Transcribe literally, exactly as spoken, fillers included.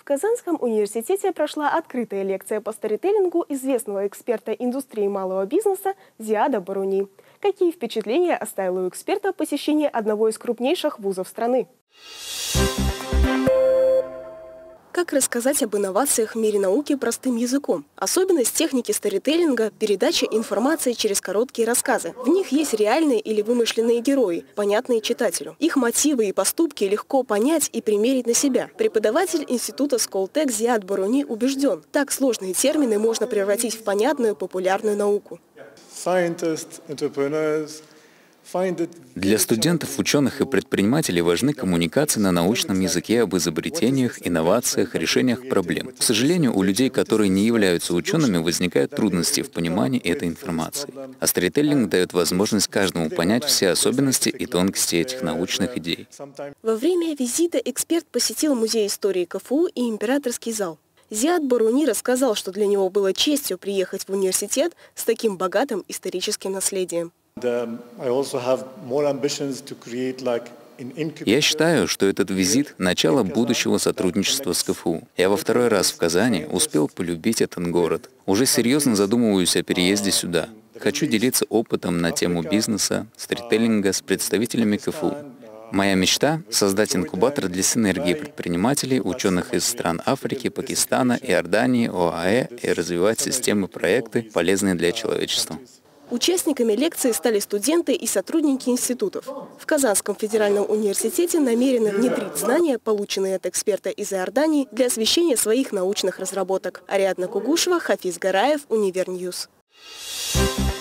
Казанском университете прошла открытая лекция по сторителлингу известного эксперта индустрии малого бизнеса Зиада Баруни. Какие впечатления оставило у эксперта посещение одного из крупнейших вузов страны? Как рассказать об инновациях в мире науки простым языком? Особенность техники сторителлинга – передача информации через короткие рассказы. В них есть реальные или вымышленные герои, понятные читателю. Их мотивы и поступки легко понять и примерить на себя. Преподаватель института Сколтек Зиад Баруни убежден, так сложные термины можно превратить в понятную популярную науку. Для студентов, ученых и предпринимателей важны коммуникации на научном языке об изобретениях, инновациях, решениях проблем. К сожалению, у людей, которые не являются учеными, возникают трудности в понимании этой информации. А сторителлинг дает возможность каждому понять все особенности и тонкости этих научных идей. Во время визита эксперт посетил музей истории КФУ и императорский зал. Зиад Баруни рассказал, что для него было честью приехать в университет с таким богатым историческим наследием. Я считаю, что этот визит – начало будущего сотрудничества с КФУ. Я во второй раз в Казани успел полюбить этот город. Уже серьезно задумываюсь о переезде сюда. Хочу делиться опытом на тему бизнеса, сторителлинга с представителями КФУ. Моя мечта – создать инкубатор для синергии предпринимателей, ученых из стран Африки, Пакистана, Иордании, ОАЭ и развивать системы проекты, полезные для человечества. Участниками лекции стали студенты и сотрудники институтов. В Казанском федеральном университете намерены внедрить знания, полученные от эксперта из Иордании, для освещения своих научных разработок. Ариадна Кугушева, Хафиз Гараев, Универньюз.